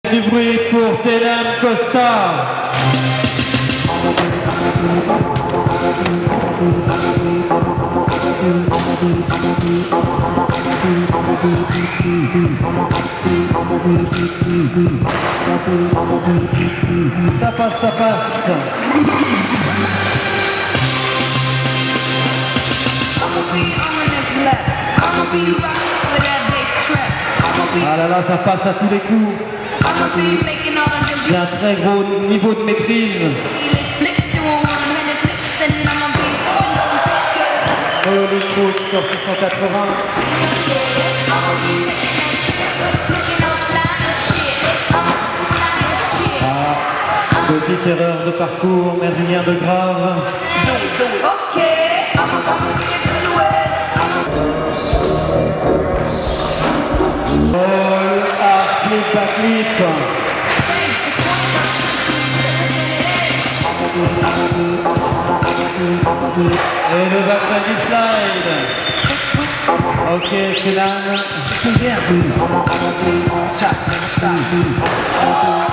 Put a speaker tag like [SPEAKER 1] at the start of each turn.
[SPEAKER 1] Du bruit pour Telem Costa. Ça passe, ça passe. Ah là là, ça passe à tous les coups. J'ai un très gros niveau de maîtrise. Hollywood sur 680. Ah, petite erreur de parcours, mais rien de grave. All art flip backflip. Et le vaccin du slide. Ok, c'est là.